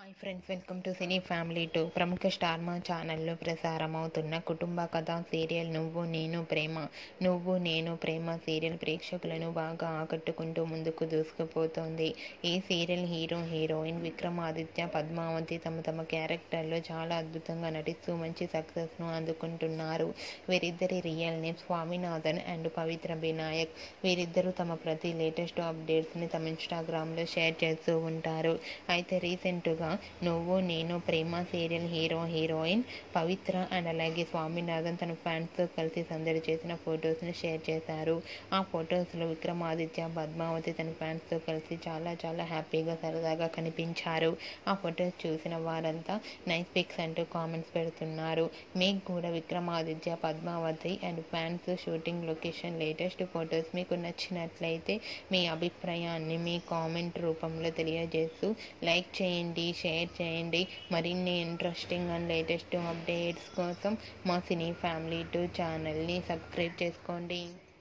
Hi friends, welcome to cine family two. ప్రముఖ star Maa ఛానల్లో ప్రసారమవుతున్న కుటుంబ కథా సీరియల్ నువ్వు నేను ప్రేమ సీరియల్ ప్రేక్షకులను బాగా ఆకట్టుకుంటూ ముందుకు దూసుకుపోతోంది. ఈ సీరియల్ హీరోయిన్ విక్రమాదిత్య, పద్మావతి తమ క్యారెక్టర్లో చాలా అద్భుతంగా నటిస్తూ మంచి సక్సెస్ను అందుకుంటున్నారు. వీరిద్దరి real name Swaminathan and Pavithra Vinayak. వీరిద్దరూ తమ ప్రతి లేటెస్ట్ అప్డేట్స్ని తమ ఇన్స్టాగ్రామ్లో షేర్ చేస్తూ ఉంటారు. అయితే రీసెంట్గా Nuvvu Nenu Prema serial heroine Pavithra and అలాగే స్వామినాథన్ తన ఫ్యాన్స్తో కలిసి సందడి చేసిన ఫొటోస్ని షేర్ చేశారు. ఆ ఫొటోస్లో విక్రమాదిత్య, పద్మావతి తన ఫ్యాన్స్తో కలిసి చాలా హ్యాపీగా సరదాగా కనిపించారు. ఆ ఫొటోస్ చూసిన వారంతా నైస్ పిక్స్ అంటూ కామెంట్స్ పెడుతున్నారు. మీకు కూడా Vikramaditya, Padmavathi and fans shooting location latest photos మీకు నచ్చినట్లయితే మీ అభిప్రాయాన్ని మీ కామెంట్ రూపంలో తెలియజేస్తూ లైక్ చేయండి, షేర్ చేయండి. మరిన్ని ఇంట్రెస్టింగ్ అండ్ లేటెస్ట్ అప్డేట్స్ కోసం మా సినీ ఫ్యామిలీ 2 ఛానల్ని సబ్స్క్రైబ్ చేసుకోండి.